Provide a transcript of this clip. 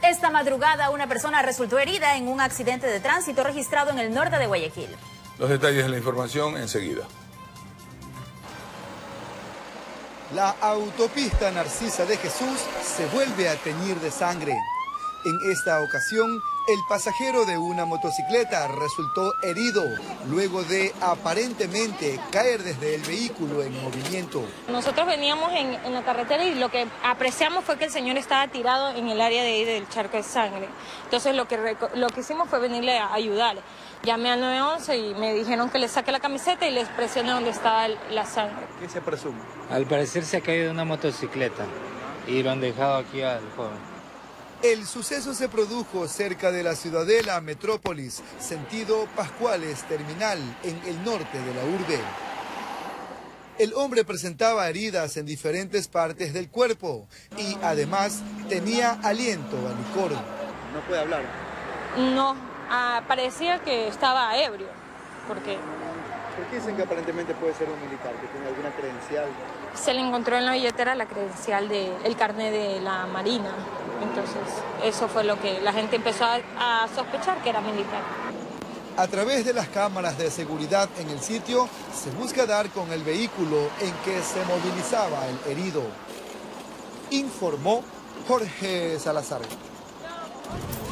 Esta madrugada una persona resultó herida en un accidente de tránsito registrado en el norte de Guayaquil. Los detalles de la información enseguida. La autopista Narcisa de Jesús se vuelve a teñir de sangre. En esta ocasión, el pasajero de una motocicleta resultó herido luego de aparentemente caer desde el vehículo en movimiento. Nosotros veníamos en la carretera y lo que apreciamos fue que el señor estaba tirado en el área de ahí del charco de sangre. Entonces lo que hicimos fue venirle a ayudar. Llamé al 911 y me dijeron que le saque la camiseta y les presioné donde estaba la sangre. ¿Qué se presume? Al parecer se ha caído de una motocicleta y lo han dejado aquí al joven. El suceso se produjo cerca de la Ciudadela Metrópolis, sentido Pascuales Terminal, en el norte de la urbe. El hombre presentaba heridas en diferentes partes del cuerpo y además tenía aliento a licor. ¿No puede hablar? No, parecía que estaba ebrio. ¿Por qué? ¿Por qué dicen que aparentemente puede ser un militar, que tiene alguna credencial? Se le encontró en la billetera la credencial del carnet de la Marina. Entonces, eso fue lo que la gente empezó a sospechar que era militar. A través de las cámaras de seguridad en el sitio, se busca dar con el vehículo en que se movilizaba el herido. Informó Jorge Salazar.